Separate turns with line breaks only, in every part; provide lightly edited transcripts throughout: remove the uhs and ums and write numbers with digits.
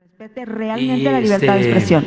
Respete realmente la libertad de expresión.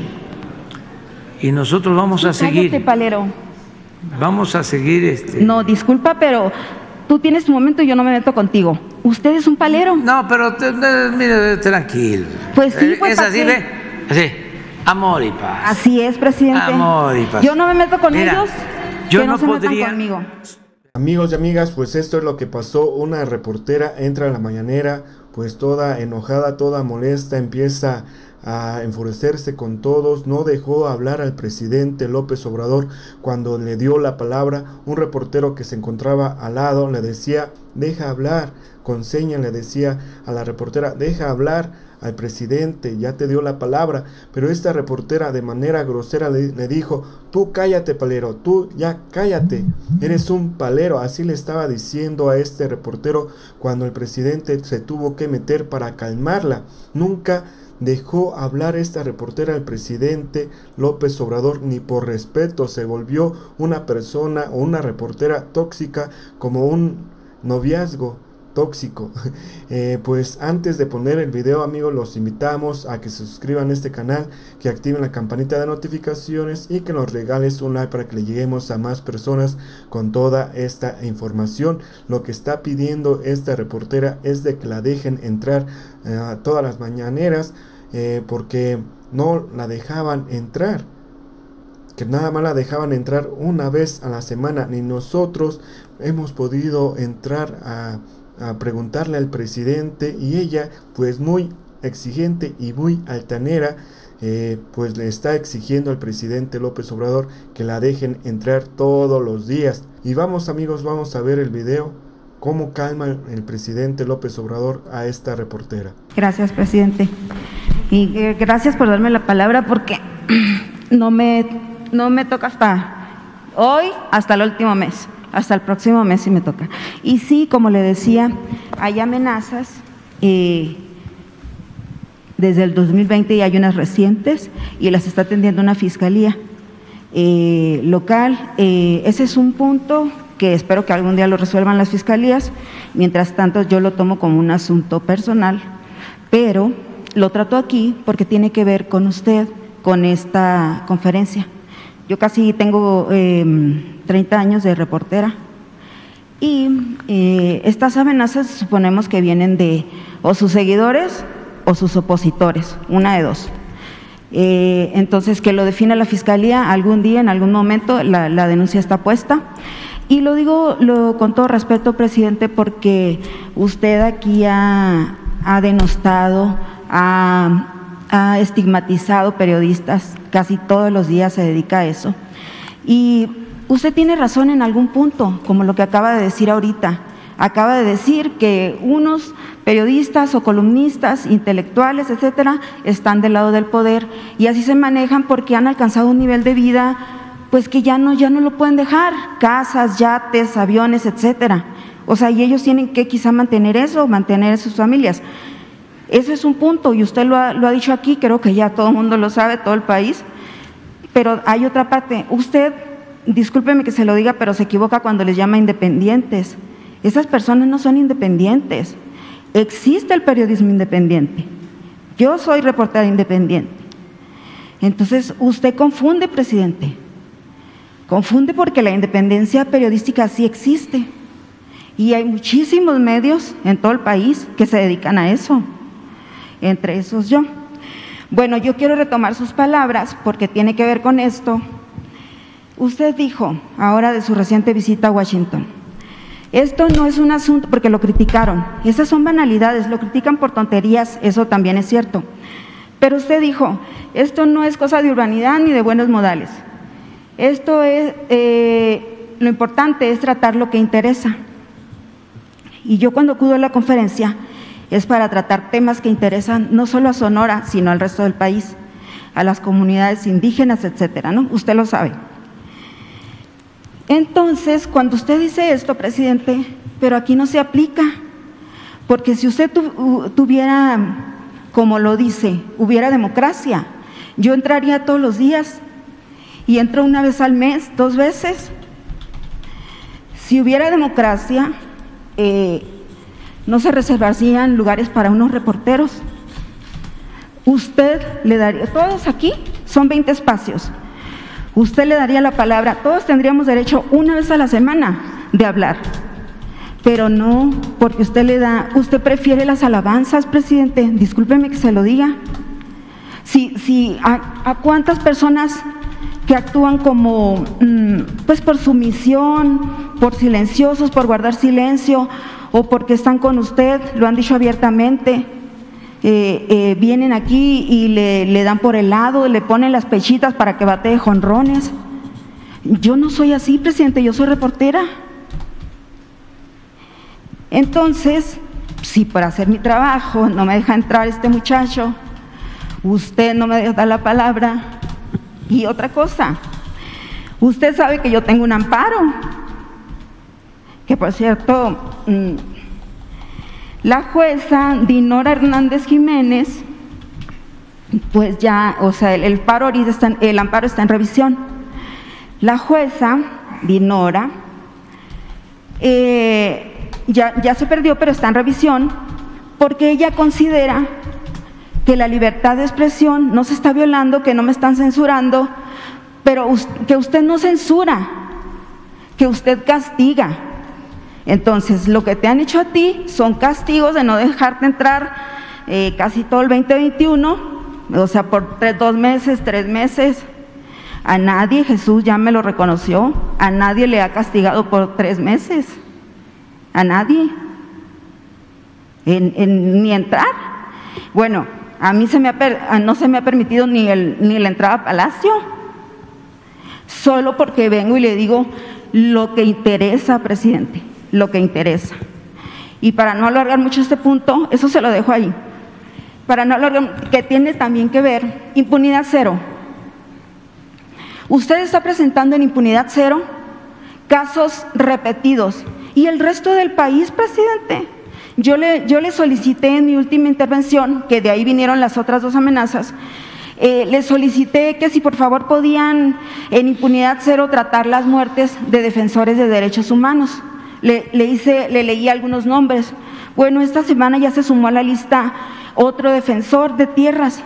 Y nosotros vamos a seguir.
Cállate, palero.
Vamos a seguir.
No, disculpa, pero tú tienes tu momento y yo no me meto contigo. Usted es un palero.
No, pero mire, tranquilo.
Pues sí, pues
es así, ¿ve? Así, amor y paz.
Así es, presidente.
Amor y paz.
Yo no me meto con ellos.
Yo
que no se
podría.
metan conmigo.
Amigos y amigas, pues esto es lo que pasó. Una reportera entra a la mañanera, pues toda enojada, toda molesta, empieza a enfurecerse con todos. No dejó hablar al presidente López Obrador cuando le dio la palabra. Un reportero que se encontraba al lado le decía, deja hablar, con señas le decía a la reportera, deja hablar al presidente, ya te dio la palabra. Pero esta reportera de manera grosera le dijo, tú cállate, palero, tú ya cállate, eres un palero. Así le estaba diciendo a este reportero cuando el presidente se tuvo que meter para calmarla. Nunca dejó hablar esta reportera al presidente López Obrador, ni por respeto. Se volvió una persona o una reportera tóxica, como un noviazgo tóxico. Pues antes de poner el video, amigos, los invitamos a que se suscriban a este canal, que activen la campanita de notificaciones y que nos regales un like para que le lleguemos a más personas con toda esta información. Lo que está pidiendo esta reportera es de que la dejen entrar a todas las mañaneras, porque no la dejaban entrar, que nada más la dejaban entrar una vez a la semana. Ni nosotros hemos podido entrar a preguntarle al presidente, y ella, pues muy exigente y muy altanera, pues le está exigiendo al presidente López Obrador que la dejen entrar todos los días. Y vamos, amigos, vamos a ver el video, cómo calma el presidente López Obrador a esta reportera.
Gracias, presidente, y gracias por darme la palabra, porque no me toca hasta hoy, hasta el último mes. Hasta el próximo mes sí me toca. Y sí, como le decía, hay amenazas desde el 2020, y hay unas recientes y las está atendiendo una fiscalía local. Ese es un punto que espero que algún día lo resuelvan las fiscalías. Mientras tanto, yo lo tomo como un asunto personal, pero lo trato aquí porque tiene que ver con usted, con esta conferencia. Yo casi tengo 30 años de reportera, y estas amenazas suponemos que vienen de o sus seguidores o sus opositores, una de dos. Entonces, que lo define la fiscalía algún día, en algún momento. La denuncia está puesta, y lo digo con todo respeto, presidente, porque usted aquí ha denostado, ha estigmatizado periodistas, casi todos los días se dedica a eso. Y usted tiene razón en algún punto, como lo que acaba de decir ahorita. Acaba de decir que unos periodistas o columnistas, intelectuales, etcétera, están del lado del poder, y así se manejan porque han alcanzado un nivel de vida, pues que ya no lo pueden dejar, casas, yates, aviones, etcétera. O sea, y ellos tienen que quizá mantener eso, mantener sus familias. Eso es un punto, y usted lo ha dicho aquí, creo que ya todo el mundo lo sabe, todo el país. Pero hay otra parte. Usted, discúlpeme que se lo diga, pero se equivoca cuando les llama independientes. Esas personas no son independientes. Existe el periodismo independiente. Yo soy reportera independiente. Entonces, usted confunde, presidente. Confunde, porque la independencia periodística sí existe. Y hay muchísimos medios en todo el país que se dedican a eso. Entre esos yo. Bueno, yo quiero retomar sus palabras porque tiene que ver con esto. Usted dijo, ahora de su reciente visita a Washington, esto no es un asunto, porque lo criticaron, esas son banalidades, lo critican por tonterías, eso también es cierto. Pero usted dijo, esto no es cosa de urbanidad ni de buenos modales. Esto es, lo importante es tratar lo que interesa. Y yo cuando acudo a la conferencia es para tratar temas que interesan no solo a Sonora, sino al resto del país, a las comunidades indígenas, etcétera, ¿no? Usted lo sabe. Entonces, cuando usted dice esto, presidente, pero aquí no se aplica, porque si usted tuviera, como lo dice, hubiera democracia, yo entraría todos los días, y entro una vez al mes, 2 veces. Si hubiera democracia, no se reservarían lugares para unos reporteros. usted le daría, todos aquí son 20 espacios, usted le daría la palabra, todos tendríamos derecho una vez a la semana de hablar, pero no, porque usted prefiere las alabanzas, presidente, discúlpeme que se lo diga. ¿A cuántas personas que actúan como, pues por sumisión, por silenciosos, por guardar silencio, o porque están con usted, lo han dicho abiertamente, vienen aquí y le dan por el lado, le ponen las pechitas para que batee jonrones? Yo no soy así, presidente, yo soy reportera. Entonces, si para hacer mi trabajo no me deja entrar este muchacho, usted no me da la palabra. Y otra cosa, usted sabe que yo tengo un amparo, que por cierto, la jueza Dinora Hernández Jiménez, pues ya, o sea, el amparo está en revisión. La jueza Dinora ya se perdió, pero está en revisión, porque ella considera que la libertad de expresión no se está violando, que no me están censurando, pero que usted no censura, que usted castiga. Entonces, lo que te han hecho a ti son castigos de no dejarte entrar casi todo el 2021, o sea, por 2 meses, 3 meses. A nadie, Jesús ya me lo reconoció, a nadie le ha castigado por 3 meses, a nadie, ni entrar. Bueno, a mí no se me ha permitido ni la entrada a Palacio, solo porque vengo y le digo lo que interesa, presidente, lo que interesa. Y para no alargar mucho este punto, eso se lo dejo ahí, para no alargar, que tiene también que ver, impunidad cero. Usted está presentando en impunidad cero casos repetidos, y el resto del país, presidente. Yo le solicité en mi última intervención, que de ahí vinieron las otras 2 amenazas, le solicité que si por favor podían en impunidad cero tratar las muertes de defensores de derechos humanos. Le leí algunos nombres. Bueno, esta semana ya se sumó a la lista otro defensor de tierras.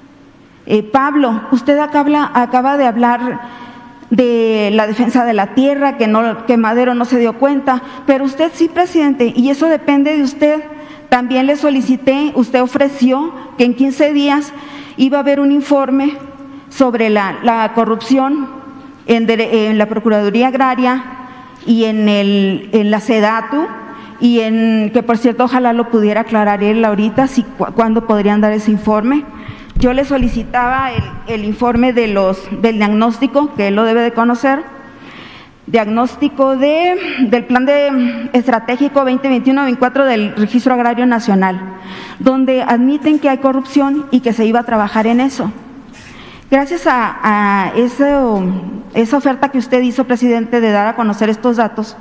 Pablo, usted acaba de hablar de la defensa de la tierra, que Madero no se dio cuenta, pero usted sí, presidente, y eso depende de usted. También le solicité, usted ofreció que en 15 días iba a haber un informe sobre la corrupción en la Procuraduría Agraria y en la SEDATU, y que por cierto ojalá lo pudiera aclarar él ahorita, cuándo podrían dar ese informe. Yo le solicitaba el informe del diagnóstico, que él lo debe de conocer, diagnóstico del Plan Estratégico 2021-2024 del Registro Agrario Nacional, donde admiten que hay corrupción y que se iba a trabajar en eso. Gracias a esa oferta que usted hizo, presidente, de dar a conocer estos datos,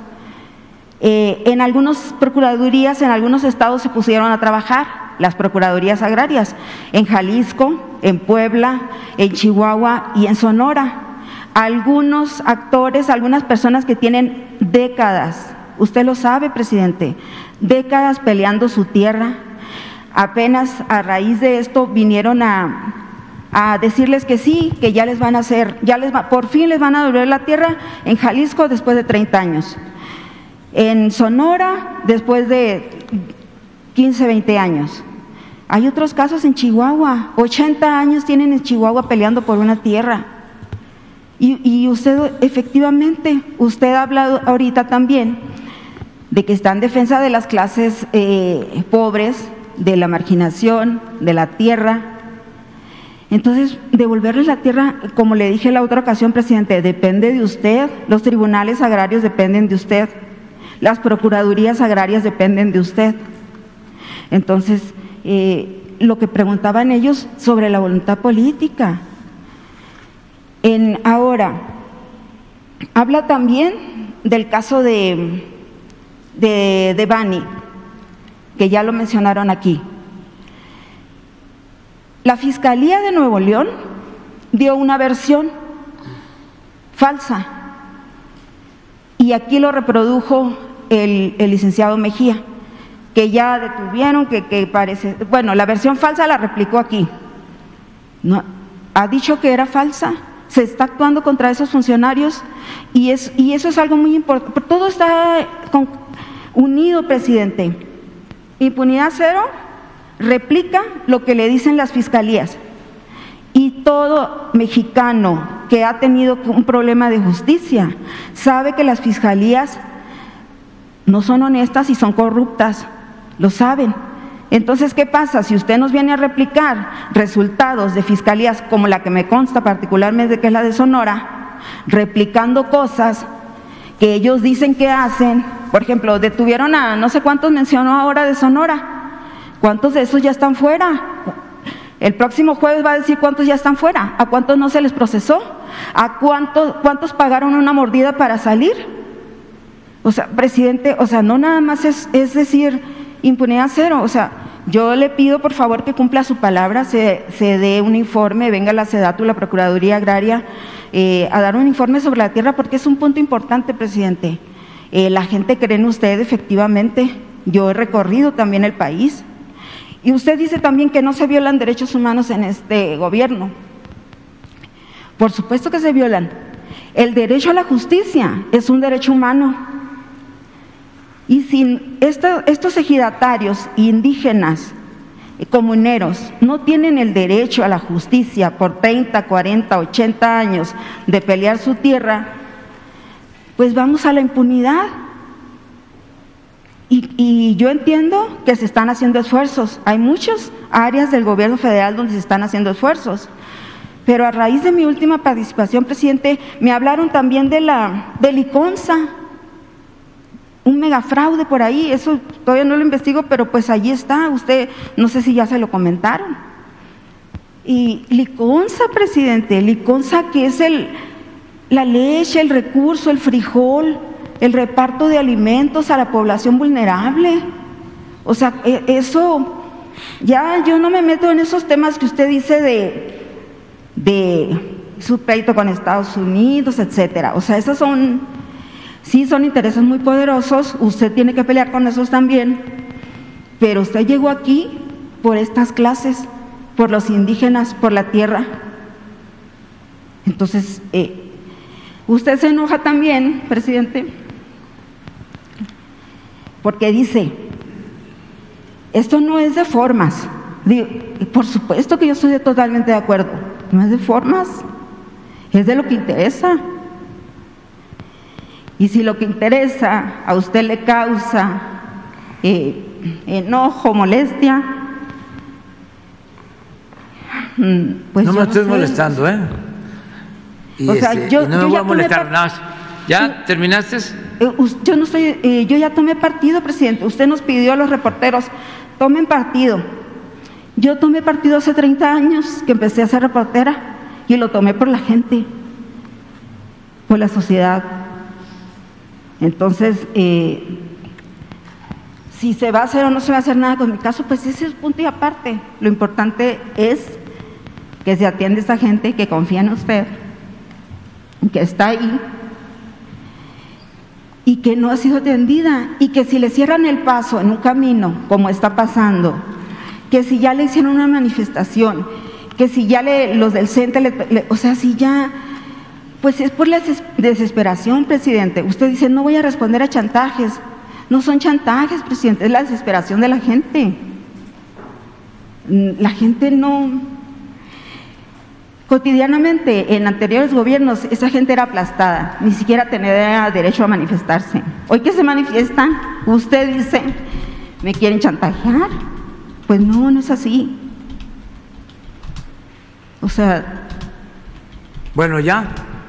en algunas procuradurías, en algunos estados se pusieron a trabajar, las procuradurías agrarias, en Jalisco, en Puebla, en Chihuahua y en Sonora. Algunos actores, algunas personas que tienen décadas, usted lo sabe, presidente, décadas peleando su tierra, apenas a raíz de esto vinieron a decirles que sí, que ya les van a hacer, por fin les van a devolver la tierra en Jalisco después de 30 años. En Sonora, después de 15, 20 años. Hay otros casos en Chihuahua, 80 años tienen en Chihuahua peleando por una tierra. Y usted, efectivamente, usted ha hablado ahorita también de que está en defensa de las clases pobres, de la marginación, de la tierra. Entonces, devolverles la tierra, como le dije la otra ocasión, presidente, depende de usted. Los tribunales agrarios dependen de usted. Las procuradurías agrarias dependen de usted. Entonces, lo que preguntaban ellos sobre la voluntad política. Ahora, habla también del caso de Bani, que ya lo mencionaron aquí. La Fiscalía de Nuevo León dio una versión falsa, y aquí lo reprodujo el licenciado Mejía, que ya detuvieron, que parece, bueno, la versión falsa la replicó aquí, No, ha dicho que era falsa, se está actuando contra esos funcionarios y eso es algo muy importante. Todo está unido, presidente. Impunidad cero replica lo que le dicen las fiscalías. Y todo mexicano que ha tenido un problema de justicia sabe que las fiscalías no son honestas y son corruptas, lo saben. Entonces, ¿qué pasa? Si usted nos viene a replicar resultados de fiscalías como la que me consta particularmente, que es la de Sonora, replicando cosas que ellos dicen que hacen, por ejemplo, detuvieron a no sé cuántos mencionó ahora de Sonora, ¿cuántos de esos ya están fuera? El próximo jueves va a decir cuántos ya están fuera, a cuántos no se les procesó, a cuántos pagaron una mordida para salir. O sea, presidente, o sea, no nada más es decir impunidad cero. O sea, yo le pido por favor que cumpla su palabra, se dé un informe, venga la SEDATU, la Procuraduría Agraria, a dar un informe sobre la tierra, porque es un punto importante, presidente. La gente cree en usted, efectivamente. Yo he recorrido también el país. Y usted dice también que no se violan derechos humanos en este gobierno. Por supuesto que se violan. El derecho a la justicia es un derecho humano. Y sin estos ejidatarios indígenas, comuneros, no tienen el derecho a la justicia por 30, 40, 80 años de pelear su tierra, pues vamos a la impunidad. Y yo entiendo que se están haciendo esfuerzos. Hay muchas áreas del gobierno federal donde se están haciendo esfuerzos. Pero a raíz de mi última participación, presidente, me hablaron también del ICONSA, un megafraude por ahí. Eso todavía no lo investigo, pero pues allí está. Usted, no sé si ya se lo comentaron. Y LICONSA, presidente, LICONSA, que es la leche, el recurso, el frijol, el reparto de alimentos a la población vulnerable. O sea, eso, ya yo no me meto en esos temas que usted dice de su pleito con Estados Unidos, etcétera. O sea, esos sí son intereses muy poderosos, usted tiene que pelear con esos también, pero usted llegó aquí por estas clases, por los indígenas, por la tierra. Entonces, usted se enoja también, presidente, porque dice, esto no es de formas. Digo, por supuesto que yo estoy totalmente de acuerdo, no es de formas, es de lo que interesa. Y si lo que interesa a usted le causa enojo, molestia, pues
no
yo
me estoy
sé.
molestando, ¿eh?
O sea,
no me voy a molestar, nada más. ¿Ya terminaste?
Yo ya tomé partido, presidente. Usted nos pidió a los reporteros, tomen partido. Yo tomé partido hace 30 años que empecé a ser reportera y lo tomé por la gente, por la sociedad. Entonces, si se va a hacer o no se va a hacer nada con mi caso, pues ese es punto y aparte. Lo importante es que se atiende a esa gente que confía en usted, que está ahí y que no ha sido atendida, y que si le cierran el paso en un camino, como está pasando, que si ya le hicieron una manifestación, que si ya los del CENTE, o sea, si ya, pues es por la desesperación, presidente. Usted dice, no voy a responder a chantajes. No son chantajes, presidente, es la desesperación de la gente. La gente no... Cotidianamente, en anteriores gobiernos, esa gente era aplastada, ni siquiera tenía derecho a manifestarse. Hoy que se manifiestan, usted dice, ¿me quieren chantajear? Pues no, no es así. O sea...
Bueno, ya.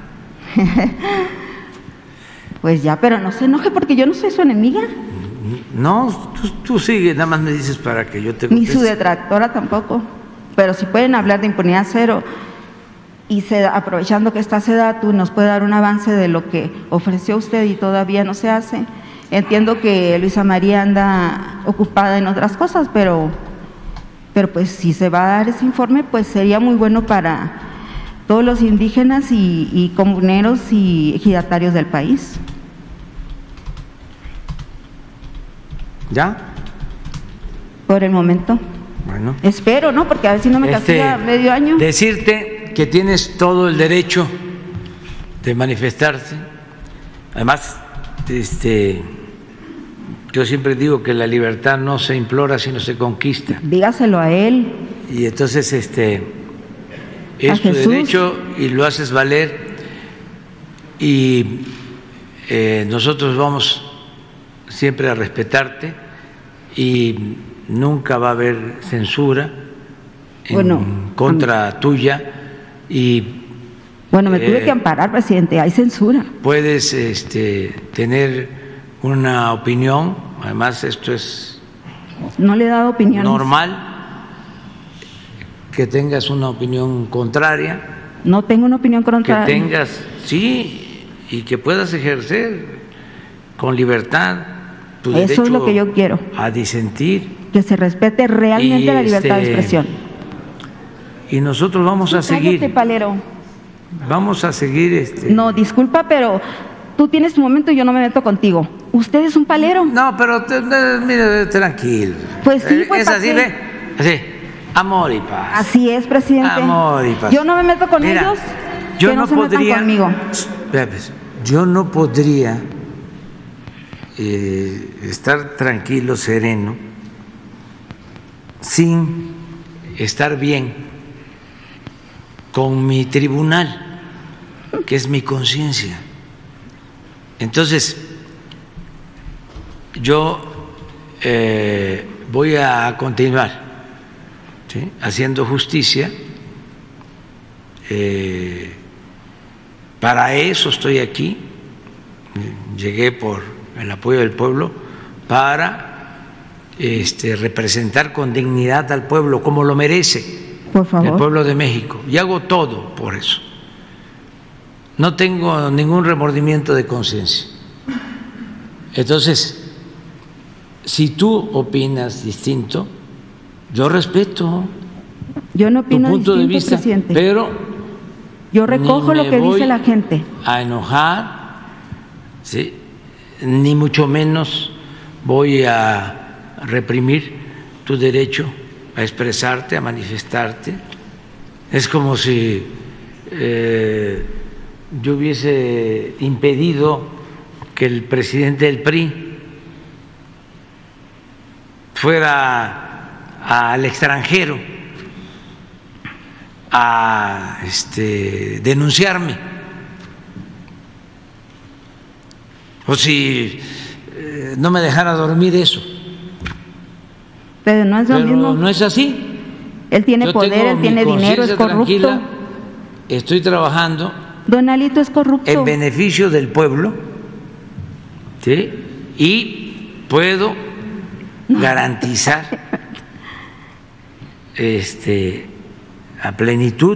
Pues ya, pero no se enoje porque yo no soy su enemiga.
No, tú sigue, nada más me dices para que yo te conteste.
Ni su detractora tampoco. Pero si pueden hablar de impunidad cero y aprovechando que está SEDATU nos puede dar un avance de lo que ofreció usted y todavía no se hace. Entiendo que Luisa María anda ocupada en otras cosas, pero pues si se va a dar ese informe, pues sería muy bueno para todos los indígenas y comuneros y ejidatarios del país.
¿Ya?
Por el momento.
Bueno.
Espero, ¿no? Porque a ver si no me castiga medio año.
Decirte que tienes todo el derecho de manifestarse. Además, yo siempre digo que la libertad no se implora, sino se conquista.
Dígaselo a él.
Y entonces es tu derecho y lo haces valer. Y nosotros vamos siempre a respetarte y nunca va a haber censura en contra tuya. Y
bueno, me tuve que amparar, presidente, hay censura.
Puedes tener una opinión, además esto es
no le he dado opinión
normal, que tengas una opinión contraria.
No tengo una opinión contraria.
Que tengas, sí, y que puedas ejercer con libertad tu derecho.
Eso es lo que yo quiero.
A disentir.
Que se respete realmente la libertad de expresión.
Y nosotros vamos a seguir.
Cállate, palero.
Vamos a seguir.
No, disculpa, pero tú tienes tu momento y yo no me meto contigo. Usted es un palero.
No, pero mire, tranquilo.
Pues sí, pues
es así, ve, así, amor y paz.
Así es, presidente.
Amor y paz.
Yo no me meto con ellos.
Yo no podría.
Conmigo.
Yo no podría estar tranquilo, sereno, sin estar bien con mi tribunal, que es mi conciencia. Entonces, yo voy a continuar, ¿sí?, haciendo justicia. Para eso estoy aquí. Llegué por el apoyo del pueblo para representar con dignidad al pueblo, como lo merece.
Por favor.
El pueblo de México, y hago todo por eso. No tengo ningún remordimiento de conciencia. Entonces, si tú opinas distinto, yo respeto.
Yo no opino
tu punto
distinto,
de vista,
presidente.
pero
yo recojo lo que dice la gente.
A enojar, ¿sí?, ni mucho menos voy a reprimir tu derecho a expresarte, a manifestarte. Es como si yo hubiese impedido que el presidente del PRI fuera al extranjero a denunciarme, o si no me dejara dormir eso.
Pero no es lo mismo.
No es así.
Él tiene poder, él tiene dinero, es corrupto.
Tranquila, estoy trabajando.
Don Alito es corrupto.
En beneficio del pueblo, ¿sí?, y puedo garantizar a plenitud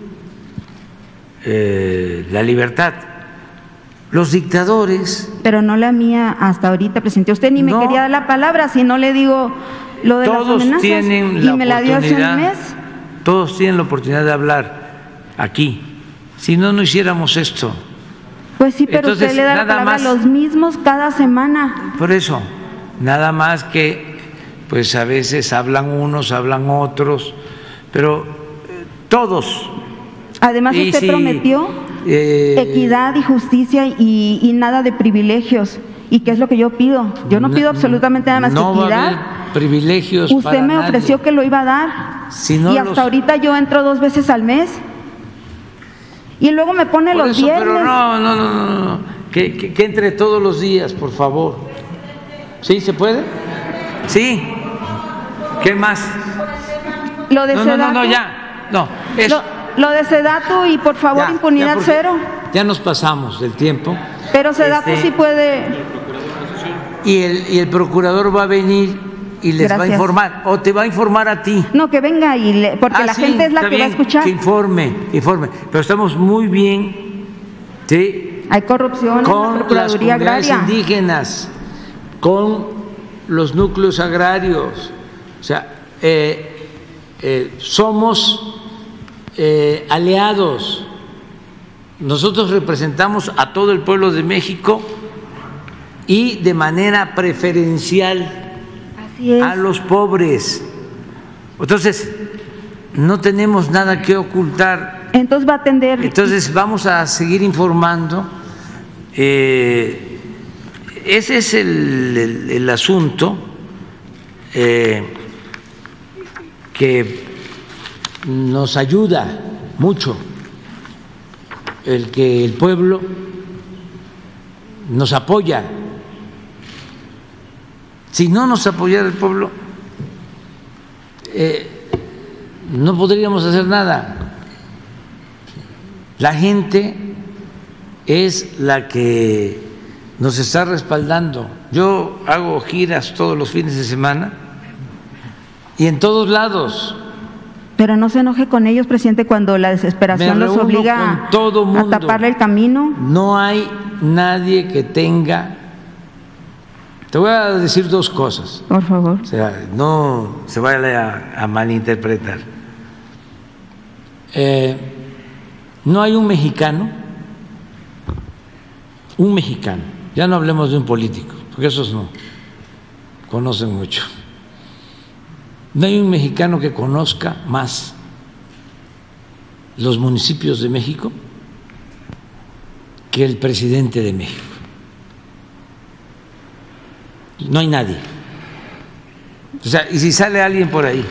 la libertad. Los dictadores.
Pero no la mía hasta ahorita, presidente. Usted ni me quería dar la palabra, si no le digo lo de las amenazas.
Tienen
y me la dio hace un mes.
Todos tienen la oportunidad de hablar aquí. Si no, no hiciéramos esto.
Pues sí, pero entonces, usted le da la palabra a los mismos cada semana.
Por eso, nada más que, pues a veces hablan unos, hablan otros, pero todos.
Además, usted prometió equidad y justicia y nada de privilegios. ¿Y qué es lo que yo pido? Yo no pido absolutamente nada más que equidad.
Va a haber privilegios.
Usted me ofreció que lo iba a dar.
Si no,
y hasta ahorita yo entro 2 veces al mes. Y luego me pone los viernes.
Pero no. Que entre todos los días, por favor. ¿Sí? ¿Se puede? Sí. ¿Qué más?
Lo de Sedatu.
No, ya. No. Eso.
Lo de Sedatu y por favor ya, impunidad cero.
Ya nos pasamos del tiempo.
Pero Sedatu sí puede.
Y el procurador va a venir y les va a informar, o te va a informar a ti.
No, que venga porque la gente es la que va a escuchar.
Que informe. Pero estamos muy bien, ¿sí?,
hay corrupción
con
en la Procuraduría
las comunidades
Agraria,
indígenas, con los núcleos agrarios. O sea, somos aliados. Nosotros representamos a todo el pueblo de México y de manera preferencial a los pobres. Entonces, no tenemos nada que ocultar.
Entonces va a atender.
Entonces vamos a seguir informando. Ese es el asunto que nos ayuda mucho, el que el pueblo nos apoya. Si no nos apoyara el pueblo, no podríamos hacer nada. La gente es la que nos está respaldando. Yo hago giras todos los fines de semana y en todos lados.
Pero no se enoje con ellos, presidente, cuando la desesperación los obliga a taparle el camino.
No hay nadie que tenga. Te voy a decir dos cosas.
Por favor.
O sea, no se vaya a malinterpretar. No hay un mexicano, ya no hablemos de un político, porque esos no conocen mucho. No hay un mexicano que conozca más los municipios de México que el presidente de México. No hay nadie. O sea, y si sale alguien por ahí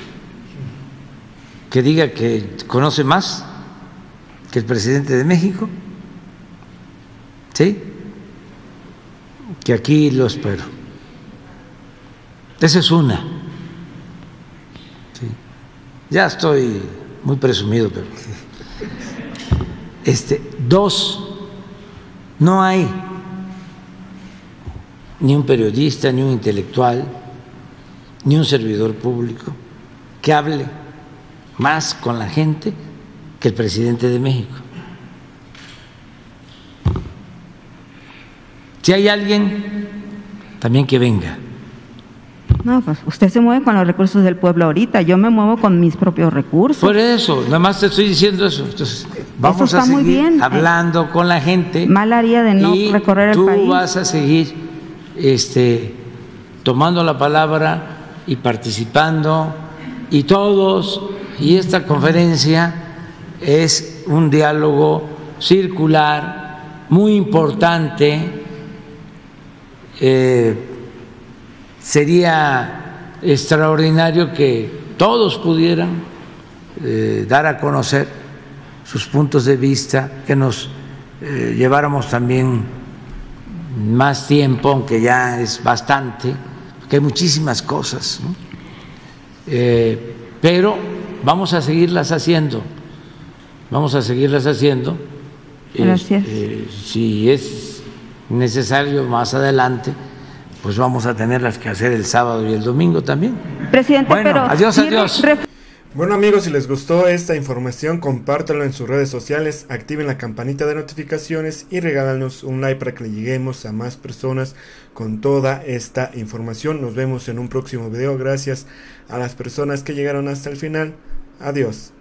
que diga que conoce más que el presidente de México, ¿sí? Que aquí lo espero. Esa es una. ¿Sí? Ya estoy muy presumido, pero dos, no hay ni un periodista, ni un intelectual, ni un servidor público que hable más con la gente que el presidente de México. Si hay alguien, también que venga.
No, pues usted se mueve con los recursos del pueblo ahorita, yo me muevo con mis propios recursos.
Por eso, nada más te estoy diciendo eso. Entonces, vamos a seguir hablando con la gente.
Mal haría de no recorrer el país.
Tú vas a seguir tomando la palabra y participando, y todos, y esta conferencia es un diálogo circular muy importante. Sería extraordinario que todos pudieran dar a conocer sus puntos de vista, que nos lleváramos también más tiempo, aunque ya es bastante, porque hay muchísimas cosas, ¿no? Pero vamos a seguirlas haciendo,
Gracias.
Si es necesario más adelante, pues vamos a tenerlas que hacer el sábado y el domingo también.
Presidente,
bueno,
pero
adiós.
Bueno amigos, si les gustó esta información, compártanlo en sus redes sociales, activen la campanita de notificaciones y regálanos un like para que le lleguemos a más personas con toda esta información. Nos vemos en un próximo video. Gracias a las personas que llegaron hasta el final. Adiós.